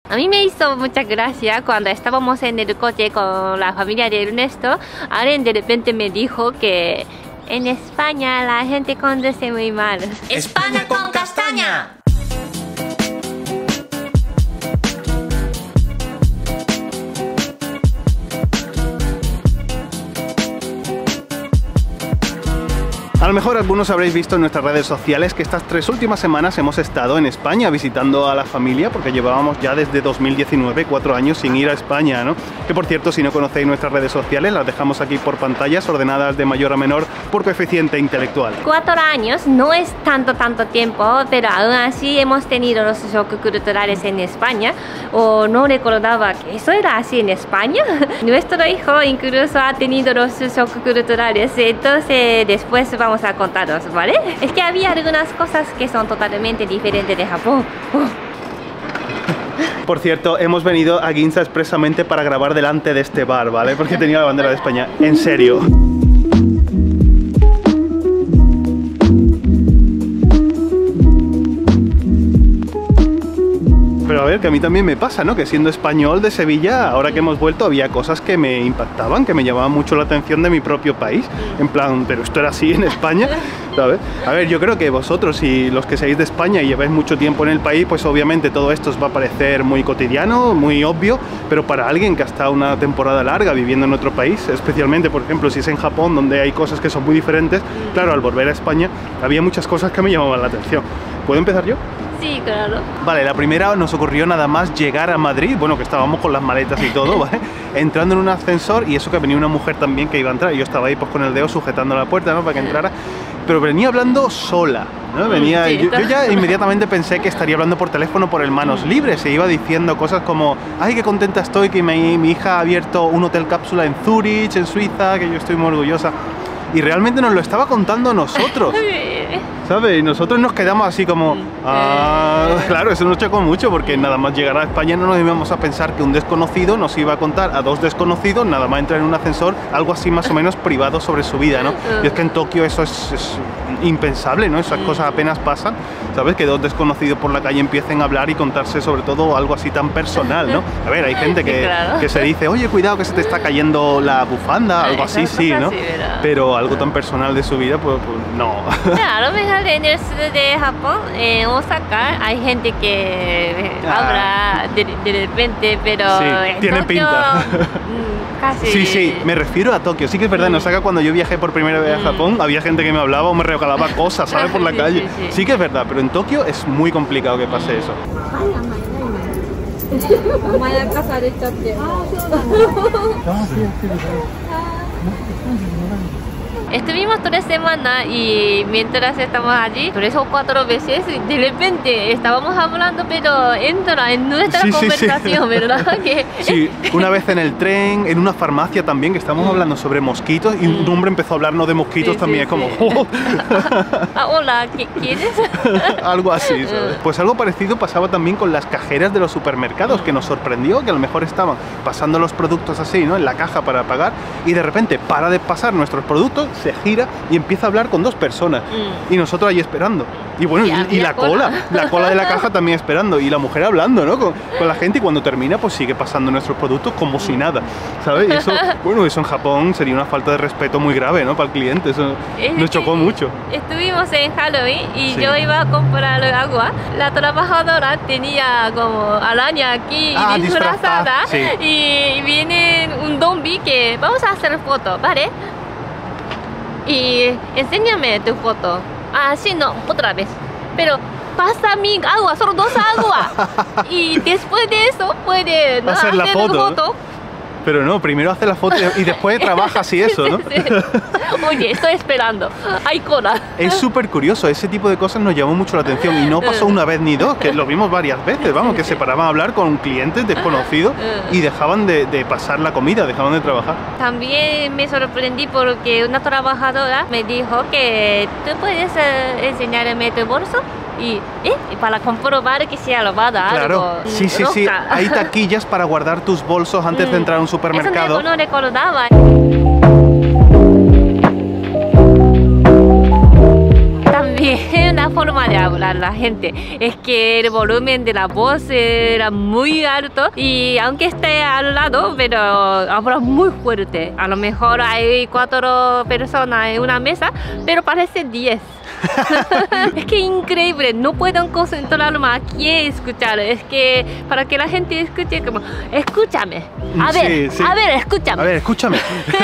A mí me hizo mucha gracia cuando estábamos en el coche con la familia de Ernesto. Aren de repente me dijo que en España la gente conduce muy mal. ¡España con castaña! A lo mejor algunos habréis visto en nuestras redes sociales que estas 3 últimas semanas hemos estado en España visitando a la familia, porque llevábamos ya desde 2019 4 años sin ir a España, ¿no? Que por cierto, si no conocéis nuestras redes sociales, las dejamos aquí por pantallas, ordenadas de mayor a menor por coeficiente intelectual. 4 años no es tanto tiempo, pero aún así hemos tenido los shocks culturales en España. O no recordaba que eso era así en España. Nuestro hijo incluso ha tenido los shocks culturales, entonces después vamos a contaros, ¿vale? Es que había algunas cosas que son totalmente diferentes de Japón. Por cierto, hemos venido a Ginza expresamente para grabar delante de este bar, ¿vale? Porque tenía la bandera de España. En serio. Pero a ver, que a mí también me pasa, ¿no? Que siendo español de Sevilla, ahora que hemos vuelto, había cosas que me impactaban, que me llamaban mucho la atención de mi propio país. En plan, pero esto era así en España, ¿sabes? A ver, yo creo que vosotros y los que seáis de España y lleváis mucho tiempo en el país, pues obviamente todo esto os va a parecer muy cotidiano, muy obvio, pero para alguien que ha estado una temporada larga viviendo en otro país, especialmente, por ejemplo, si es en Japón, donde hay cosas que son muy diferentes, claro, al volver a España, había muchas cosas que me llamaban la atención. ¿Puedo empezar yo? Sí, claro. Vale, la primera nos ocurrió nada más llegar a Madrid, bueno, que estábamos con las maletas y todo, ¿vale? Entrando en un ascensor, y eso que venía una mujer también que iba a entrar, y yo estaba ahí pues con el dedo sujetando la puerta, ¿no? Para que entrara, pero venía hablando sola, ¿no? Venía, sí, yo ya inmediatamente pensé que estaría hablando por teléfono por el manos libres, se iba diciendo cosas como, ay, qué contenta estoy que mi hija ha abierto un hotel cápsula en Zurich, en Suiza, que yo estoy muy orgullosa. Y realmente nos lo estaba contando nosotros, ¿sabes? Y nosotros nos quedamos así como... claro, eso nos chocó mucho porque nada más llegar a España no nos íbamos a pensar que un desconocido nos iba a contar a 2 desconocidos, nada más entrar en un ascensor, algo así más o menos privado sobre su vida, ¿no? Y es que en Tokio eso es impensable, ¿no? Esas cosas apenas pasan, ¿sabes? Que 2 desconocidos por la calle empiecen a hablar y contarse sobre todo algo así tan personal, ¿no? A ver, hay gente que se dice, oye, cuidado que se te está cayendo la bufanda, algo así, sí, ¿no? Pero algo tan personal de su vida, pues no. A lo mejor en el sur de Japón, en Osaka, hay gente que habla de repente, pero sí, en tiene Tokio, pinta. Casi... Sí, me refiero a Tokio. Sí que es verdad, en Osaka cuando yo viajé por primera vez a Japón, había gente que me hablaba o me regalaba cosas, ¿sabes? Por la calle. Sí que es verdad, pero en Tokio es muy complicado que pase eso. Estuvimos 3 semanas y mientras estamos allí, 3 o 4 veces, de repente estábamos hablando, pero entra en nuestra conversación, ¿verdad? Sí, una vez en el tren, en una farmacia también, que estábamos hablando sobre mosquitos y un hombre empezó a hablarnos de mosquitos también, es como... Oh. Hola, ¿quieres? Algo así, ¿sabes? Pues algo parecido pasaba también con las cajeras de los supermercados, que nos sorprendió que a lo mejor estaban pasando los productos así, ¿no? En la caja para pagar y de repente para de pasar nuestros productos, se gira y empieza a hablar con 2 personas y nosotros ahí esperando y bueno, y la cola de la caja también esperando y la mujer hablando, ¿no? con la gente y cuando termina pues sigue pasando nuestros productos como si nada, ¿sabes? Y eso, bueno, eso en Japón sería una falta de respeto muy grave, ¿no? Para el cliente, eso nos chocó mucho. Estuvimos en Halloween y yo iba a comprar agua, la trabajadora tenía como araña aquí disfrazada y viene un zombie que vamos a hacer foto, ¿vale? Y enséñame tu foto. Ah, sí, no, otra vez. Pero pasa mi agua, solo 2 aguas. Y después de eso puede hacer la foto. Pero no, primero hace la foto y después trabajas y eso, ¿no? Sí. Oye, estoy esperando. Hay cola. Es súper curioso, ese tipo de cosas nos llamó mucho la atención y no pasó una vez ni 2, que lo vimos varias veces, vamos, que se paraban a hablar con clientes desconocidos y dejaban de pasar la comida, dejaban de trabajar. También me sorprendí porque una trabajadora me dijo que tú puedes enseñarme tu bolso y para comprobar que sea lavada. Claro, algo sí, hay taquillas para guardar tus bolsos antes de entrar a un supermercado. Eso no recordaba. que la forma de hablar la gente. Es que el volumen de la voz era muy alto y aunque esté al lado, pero habla muy fuerte. A lo mejor hay 4 personas en una mesa, pero parece 10. Es que increíble, no pueden concentrarme aquí a escuchar. Es que para que la gente escuche como, escúchame, a ver, sí. a ver, escúchame. A ver, escúchame.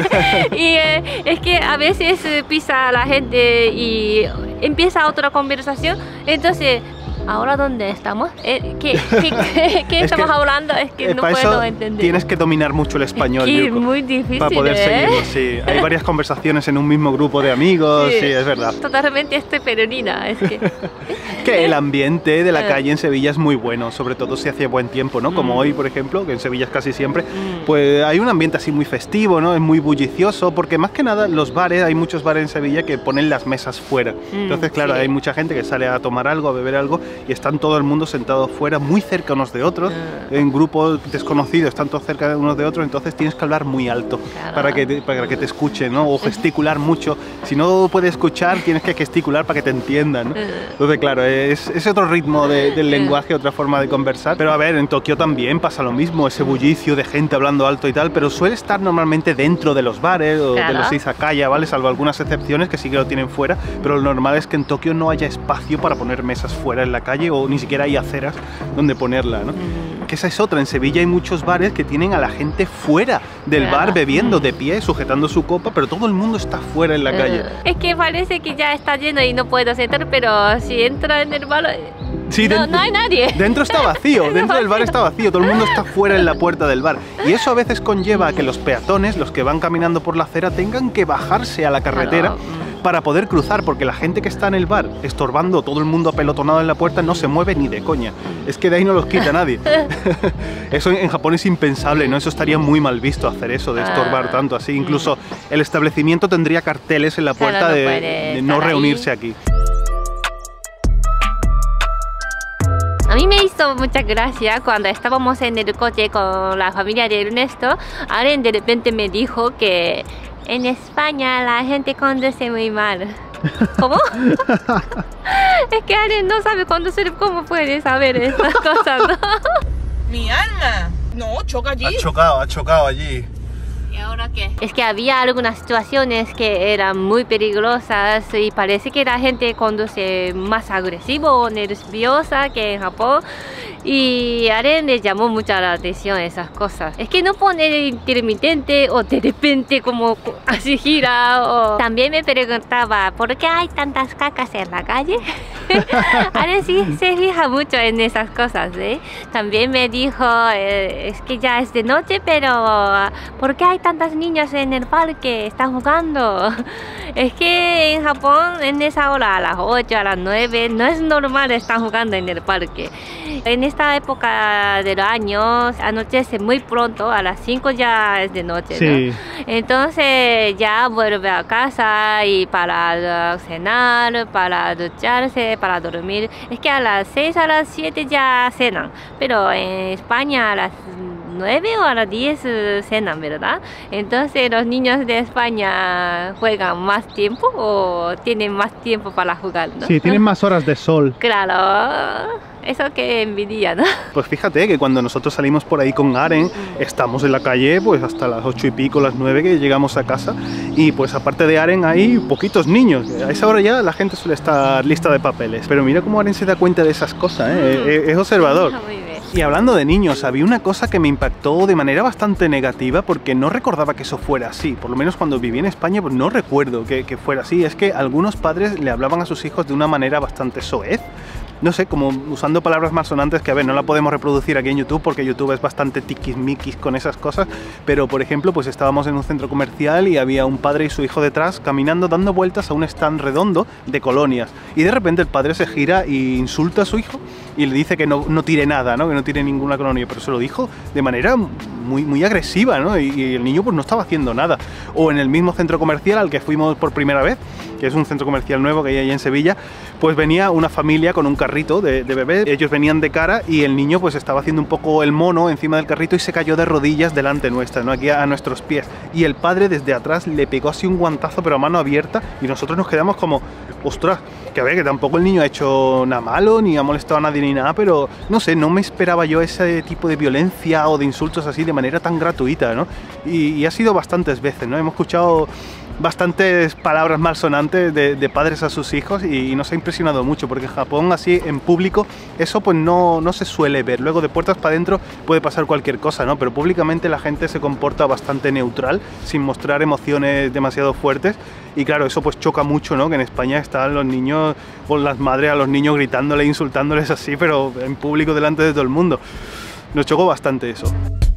Y es que a veces pisa la gente y empieza otra conversación, entonces... ¿Ahora dónde estamos? ¿Qué estamos hablando? Es que no puedo entender. Tienes que dominar mucho el español, es que es muy difícil, para poder seguirlo, sí. Hay varias conversaciones en un mismo grupo de amigos, sí, es verdad. Totalmente estoy peregrina, es que... Que el ambiente de la calle en Sevilla es muy bueno, sobre todo si hace buen tiempo, ¿no? Como hoy, por ejemplo, que en Sevilla es casi siempre, pues hay un ambiente así muy festivo, ¿no? Es muy bullicioso, porque más que nada los bares, hay muchos bares en Sevilla que ponen las mesas fuera. Entonces, claro, hay mucha gente que sale a tomar algo, a beber algo, y están todo el mundo sentado fuera, muy cerca unos de otros, en grupos desconocidos, están todos cerca de unos de otros, entonces tienes que hablar muy alto para que te escuchen, ¿no? O gesticular mucho. Si no puedes escuchar, tienes que gesticular para que te entiendan, ¿no? Entonces, claro, es otro ritmo del lenguaje, otra forma de conversar. Pero a ver, en Tokio también pasa lo mismo, ese bullicio de gente hablando alto y tal, pero suele estar normalmente dentro de los bares o de los izakaya, ¿vale? Salvo algunas excepciones que sí que lo tienen fuera, pero lo normal es que en Tokio no haya espacio para poner mesas fuera en la calle o ni siquiera hay aceras donde ponerla, ¿no? Que esa es otra, en Sevilla hay muchos bares que tienen a la gente fuera del bar bebiendo de pie, sujetando su copa, pero todo el mundo está fuera en la calle. Es que parece que ya está lleno y no puedo sentar, pero si entra en el bar... Sí, no hay nadie. Dentro está vacío, dentro del bar está vacío, todo el mundo está fuera en la puerta del bar. Y eso a veces conlleva a que los peatones, los que van caminando por la acera, tengan que bajarse a la carretera para poder cruzar, porque la gente que está en el bar estorbando, todo el mundo apelotonado en la puerta, no se mueve ni de coña. Es que de ahí no los quita nadie. Eso en Japón es impensable, ¿no? Eso estaría muy mal visto, hacer eso, de estorbar tanto así. Incluso el establecimiento tendría carteles en la puerta de no reunirse aquí. A mí me hizo mucha gracia cuando estábamos en el coche con la familia de Ernesto. Aren de repente me dijo que en España la gente conduce muy mal. ¿Cómo? Es que Aren no sabe conducir, ¿cómo puede saber esas cosas, no? Mi alma. No, choca allí. Ha chocado allí. ¿Y ahora qué? Es que había algunas situaciones que eran muy peligrosas y parece que la gente conduce más agresivo o nerviosa que en Japón. Y a Aren le llamó mucho la atención esas cosas. Es que no pone intermitente o de repente como así gira. O... También me preguntaba, ¿por qué hay tantas cacas en la calle? Aren sí se fija mucho en esas cosas, ¿eh? También me dijo, es que ya es de noche, pero ¿por qué hay tantas niñas en el parque? Están jugando. Es que en Japón en esa hora, a las 8, a las 9, no es normal estar jugando en el parque. En esta época del año anochece muy pronto, a las 5 ya es de noche, ¿no? Entonces ya vuelve a casa y para cenar, para ducharse, para dormir. Es que a las 6, a las 7 ya cenan, pero en España a las 9 o a las 10 cenan, ¿verdad? Entonces los niños de España juegan más tiempo o tienen más tiempo para jugar, ¿no? Sí, tienen más horas de sol. Claro, eso que envidia, ¿no? Pues fíjate que cuando nosotros salimos por ahí con Aren, estamos en la calle pues hasta las 8 y pico, las 9 que llegamos a casa, y pues aparte de Aren hay poquitos niños. A esa hora ya la gente suele estar lista de papeles, pero mira cómo Aren se da cuenta de esas cosas, ¿eh? Es observador. Muy bien. Y hablando de niños, había una cosa que me impactó de manera bastante negativa porque no recordaba que eso fuera así. Por lo menos cuando viví en España, pues no recuerdo que fuera así. Es que algunos padres le hablaban a sus hijos de una manera bastante soez. No sé, como usando palabras malsonantes que, a ver, no la podemos reproducir aquí en YouTube porque YouTube es bastante tiquismiquis con esas cosas, pero por ejemplo, pues estábamos en un centro comercial y había un padre y su hijo detrás caminando, dando vueltas a un stand redondo de colonias, y de repente el padre se gira e insulta a su hijo y le dice que no tire nada, ¿no? Que no tire ninguna colonia, pero se lo dijo de manera muy agresiva, ¿no? Y el niño pues no estaba haciendo nada. O en el mismo centro comercial al que fuimos por primera vez, que es un centro comercial nuevo que hay ahí en Sevilla, pues venía una familia con un carrito de bebé. Ellos venían de cara y el niño pues estaba haciendo un poco el mono encima del carrito y se cayó de rodillas delante nuestra, ¿no? Aquí a nuestros pies. Y el padre desde atrás le pegó así un guantazo pero a mano abierta y nosotros nos quedamos como, ostras, Que a ver, que tampoco el niño ha hecho nada malo, ni ha molestado a nadie ni nada, pero no sé, no me esperaba yo ese tipo de violencia o de insultos así de manera tan gratuita, ¿no? Y ha sido bastantes veces, ¿no? Hemos escuchado bastantes palabras malsonantes de padres a sus hijos y nos ha impresionado mucho, porque en Japón así en público eso pues no se suele ver. Luego de puertas para adentro puede pasar cualquier cosa, ¿no? Pero públicamente la gente se comporta bastante neutral, sin mostrar emociones demasiado fuertes, y claro, eso pues choca mucho, ¿no? Que en España están los niños con las madres a los niños gritándole, insultándoles así, pero en público delante de todo el mundo. Nos chocó bastante eso.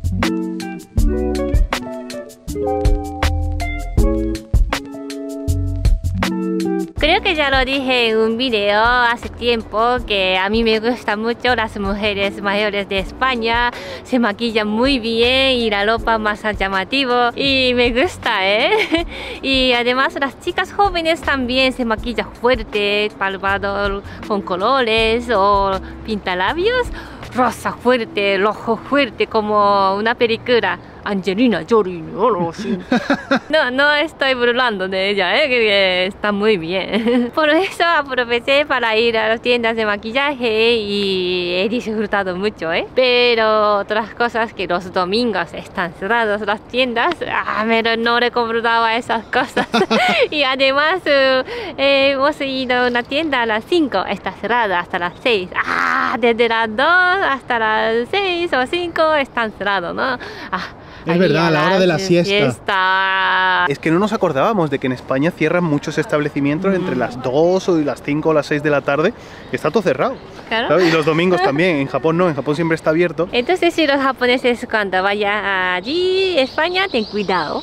Creo que ya lo dije en un video hace tiempo que a mí me gustan mucho las mujeres mayores de España, se maquillan muy bien y la ropa más llamativa y me gusta, ¿eh? Y además las chicas jóvenes también se maquillan fuerte, palpado con colores o pintalabios, rosa fuerte, rojo fuerte como una película. Angelina Jolie, no estoy burlando de ella, que está muy bien. Por eso aproveché para ir a las tiendas de maquillaje y he disfrutado mucho, Pero otras cosas, que los domingos están cerradas las tiendas, pero no recordaba esas cosas. Y además hemos ido a una tienda a las 5, está cerrada hasta las 6. Desde las 2 hasta las 6 o 5 están cerrados, ¿no? Es verdad, a la hora de la siesta. Es que no nos acordábamos de que en España cierran muchos establecimientos entre las 2 o las 5 o las 6 de la tarde. Está todo cerrado. Claro. Y los domingos también. En Japón no, en Japón siempre está abierto. Entonces, si los japoneses cuando vayan allí, España, ten cuidado.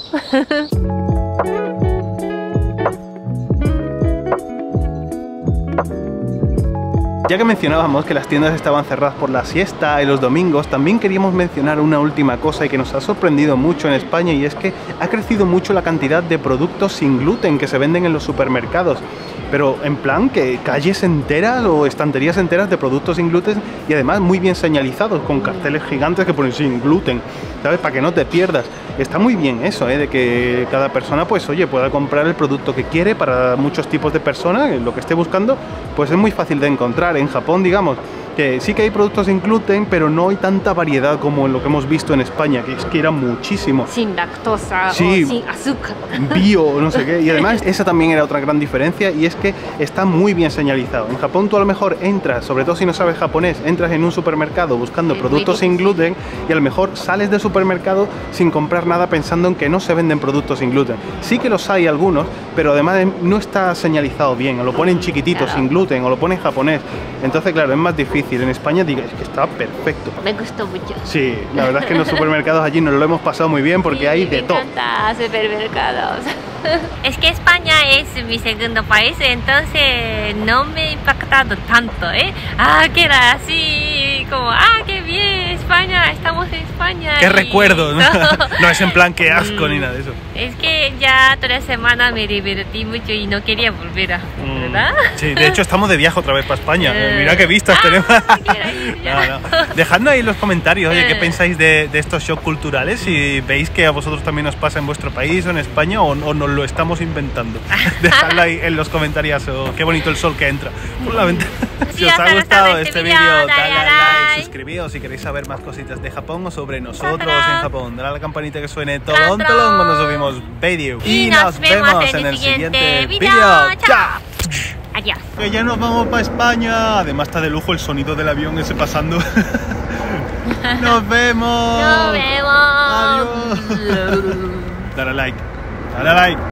Ya que mencionábamos que las tiendas estaban cerradas por la siesta y los domingos, también queríamos mencionar una última cosa y que nos ha sorprendido mucho en España, y es que ha crecido mucho la cantidad de productos sin gluten que se venden en los supermercados. Pero en plan que calles enteras o estanterías enteras de productos sin gluten, y además muy bien señalizados con carteles gigantes que ponen sin gluten, ¿sabes? Para que no te pierdas. Está muy bien eso, de que cada persona pues oye pueda comprar el producto que quiere para muchos tipos de personas, lo que esté buscando, pues es muy fácil de encontrar. En Japón, digamos, que sí que hay productos sin gluten, pero no hay tanta variedad como en lo que hemos visto en España, que es que era muchísimo. Sin lactosa, sí, o sin azúcar. Bio, no sé qué. Y además, esa también era otra gran diferencia, y es que está muy bien señalizado. En Japón tú a lo mejor entras, sobre todo si no sabes japonés, entras en un supermercado buscando productos sin gluten, y a lo mejor sales del supermercado sin comprar nada pensando en que no se venden productos sin gluten. Sí que los hay algunos, pero además no está señalizado bien, o lo ponen chiquitito, sin gluten, o lo ponen japonés. Entonces, claro, es más difícil. En España digáis que está perfecto. Me gustó mucho. Sí, la verdad es que en los supermercados allí nos lo hemos pasado muy bien porque hay de todo. Me encanta supermercados. Es que España es mi segundo país, entonces no me ha impactado tanto, que era así, como, qué bien, España, estamos en España. Qué recuerdo, ¿no? No es en plan que asco ni nada de eso. Es que ya 3 semanas me divertí mucho y no quería volver, ¿verdad? Sí, de hecho estamos de viaje otra vez para España. Mira qué vistas tenemos. No. Dejadnos ahí en los comentarios, oye, qué pensáis de estos shocks culturales, si veis que a vosotros también os pasa en vuestro país o en España, o nos lo estamos inventando. Dejadlo ahí en los comentarios. Qué bonito el sol que entra por la ventana. Si os ha gustado este vídeo, dale a like, suscribíos si queréis saber más cositas de Japón o sobre nosotros en Japón. Dale a la campanita que suene tolón cuando subimos vídeo. Y nos vemos en el siguiente vídeo. ¡Chao! Adiós. Que ya nos vamos para España. Además está de lujo el sonido del avión ese pasando. Nos vemos. Nos vemos. Adiós. Dale a like. Dale a like.